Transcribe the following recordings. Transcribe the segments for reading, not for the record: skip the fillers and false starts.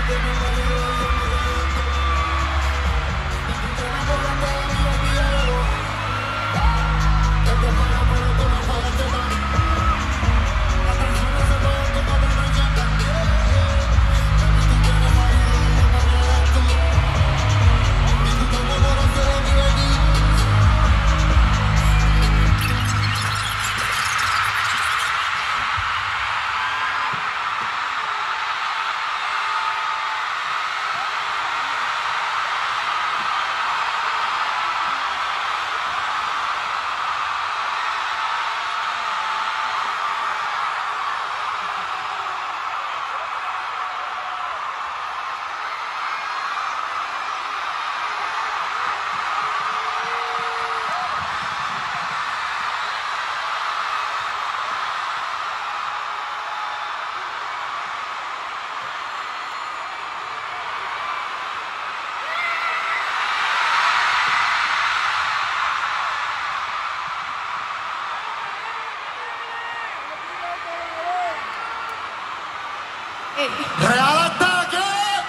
¡Real Ataque!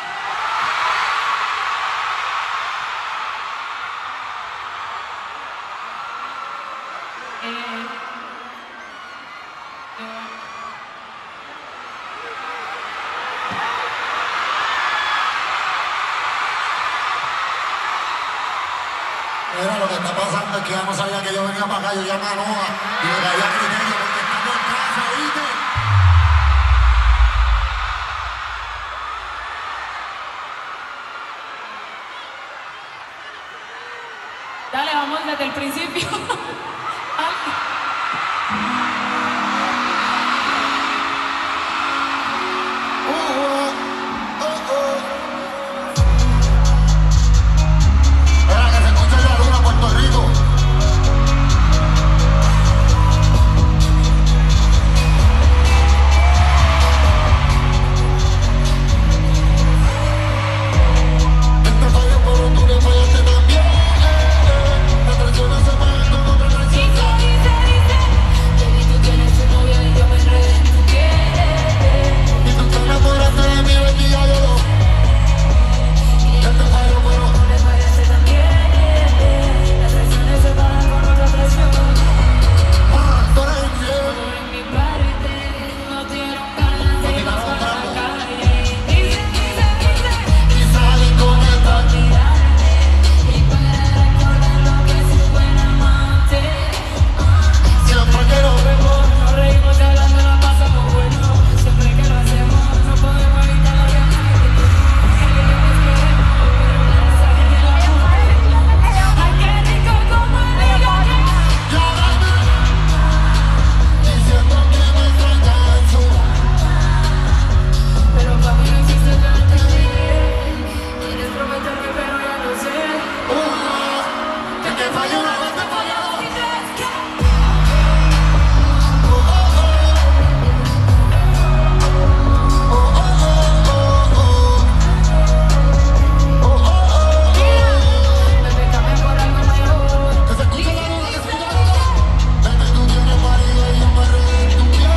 Mira, lo que está pasando es que ya no sabía que yo venía para acá, yo llamé a Noa y le caía criterio porque estamos en casa, ¿viste? Dale, vamos desde el principio. Espera, que se escuche la luna, Puerto Rico. Este fallo, pero tú le fallaste también. La traición no se paga con otra traición. Baby, tú tienes tu novia y yo me enredé en tu piel. Y tú te enamoraste de mi bequilla, yo lo. Este fallo, pero Tú le fallaste también. Las traiciones se pagan con otra traición. tú eres infiel. En mi parte no dieron ganas de ir para la calle. Y salen con esta. Y para recordar lo que es un buen amante. Siempre que nos vemos. Nos reímos y hablando la pasamos bueno. Siempre que lo hacemos no podemos evitar lo que nos ay, qué rico como el día Llámame diciendo que me extrañas tú. pero para mí no existe el arte. Quieres prometerme pero ya lo sé. Que te fallé una vez, te fallé dos. Bebé, cambia por algo mejor. Que se escuche la luna, que se escuche la luna. Vete, tú tienes marido y yo me enredé en tu piel.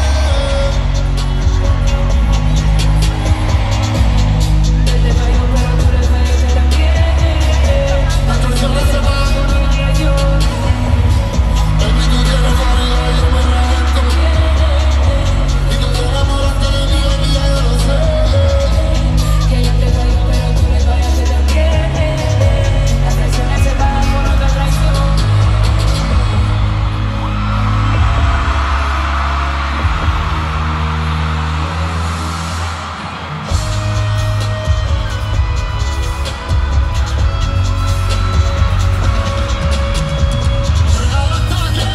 Él te falló pero tú le fallaste también. La traición no se paga con Una traición. baby, tú tienes marido y yo me enredé en tu piel. Y tú te enamoraste de mi bequilla, yo lo sé. Que ella te falló pero tú le fallaste también. Las traiciones se pagan con otra traición. Real Ataque.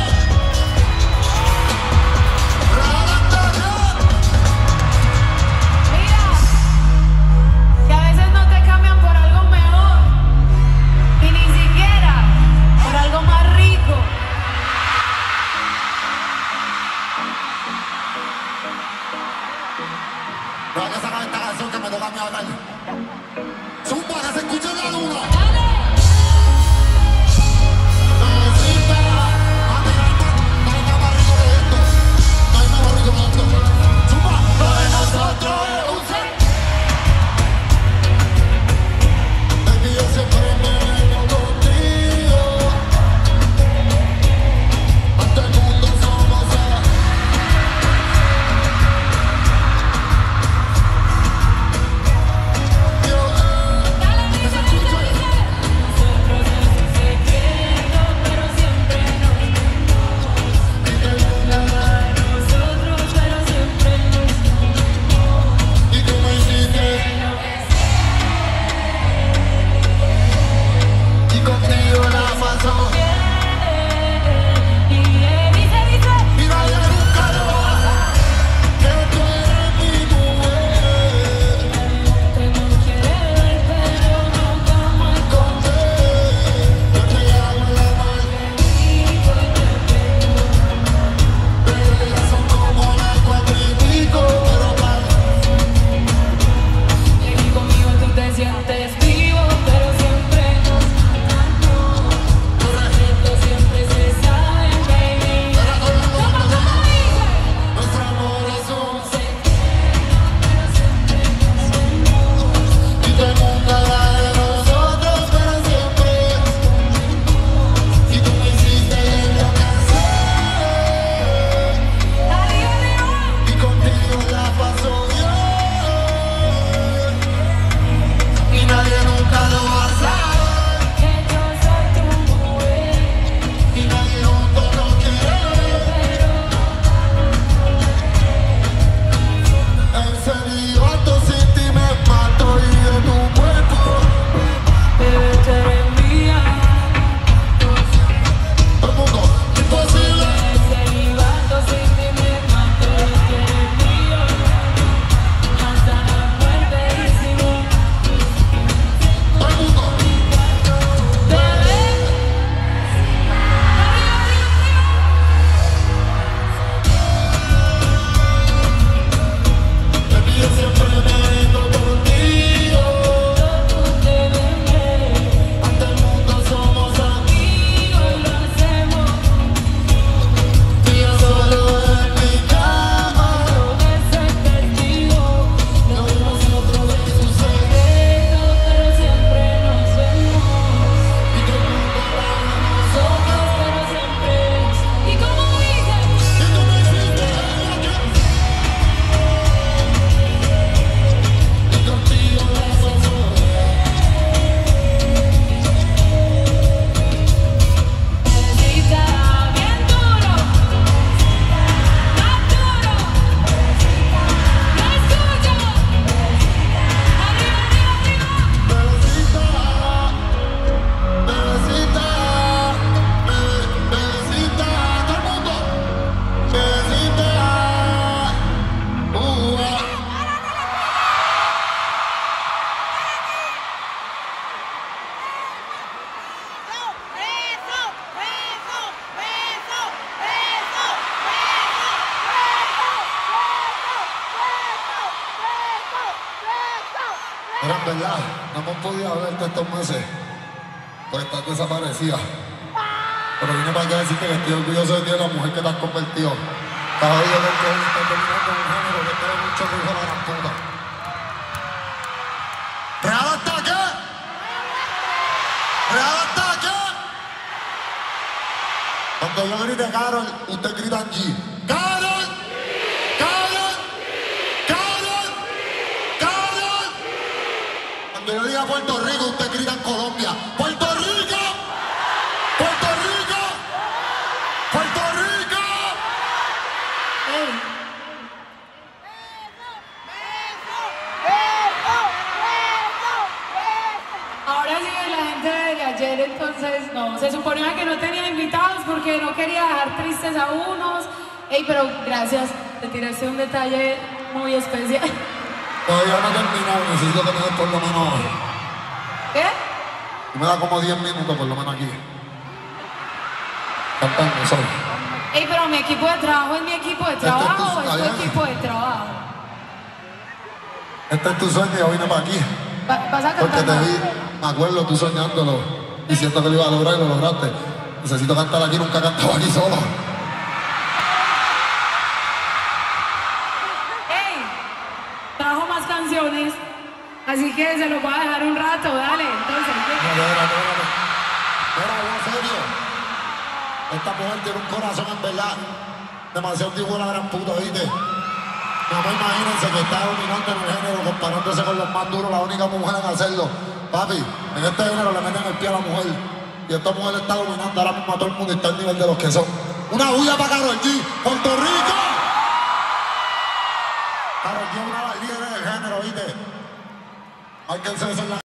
Real Ataque. Mira, que a veces no te cambian por algo mejor y ni siquiera por algo más rico. Deja que saca esta canción que me toca a mí hablar. Zumba, que se escuche la luna. Necesita a tirarme, no hay nada más rico que esto. No hay nada más rico que esto. Zumba, lo de nosotros es un set. Era en verdad, no hemos podido verte estos meses, pues estás desaparecida. Pero vine para acá a decirte que estoy orgulloso de ti, de la mujer que te has convertido. Estás jodido del coño, estás dominando un género que te da mucho hijo de la gran puta. ¿Real hasta qué? ¿Real hasta qué? Cuando yo grite Carol, usted grita G. ¡Carol! ¡Carol! ¡Carol! ¡Carol! Cuando yo diga Puerto Rico, usted grita en Colombia. ¡Puerto Rico! ¡Puerto Rico! ¡Puerto Rico! Ey. Ahora sí la gente de ayer, entonces no, se suponía que no tenía invitados porque no quería dejar tristes a unos. Ey, pero gracias, te tiraste un detalle muy especial. Todavía no he terminado, necesito que me des por lo menos. ¿Qué? Me da como 10 minutos por lo menos aquí. Cantando solo. Ey, pero mi equipo de trabajo es mi equipo de trabajo o es tu Ariana. equipo de trabajo. Este es tu sueño y yo vine para aquí. ¿Vas a Porque cantar? te vi, me acuerdo tú soñándolo, diciendo que lo iba a lograr y lo lograste. Necesito cantar aquí, nunca he cantado aquí solo. ¡Ey! Trajo más canciones, así que se los voy a dejar un rato, dale. Entonces, Mira, en serio. Esta mujer tiene un corazón en verdad demasiado tipo la gran puta, ¿viste? No me imagínense que está dominante en el género, comparándose con los más duros, la única mujer en hacerlo. Papi, en este género le meten el pie a la mujer. Y esta mujer está dominando ahora mismo a todo el mundo y está al nivel de los que son. Una bulla para Karol G, Puerto Rico. Karol G es una de las líderes del género, ¿viste? Hay que hacerse la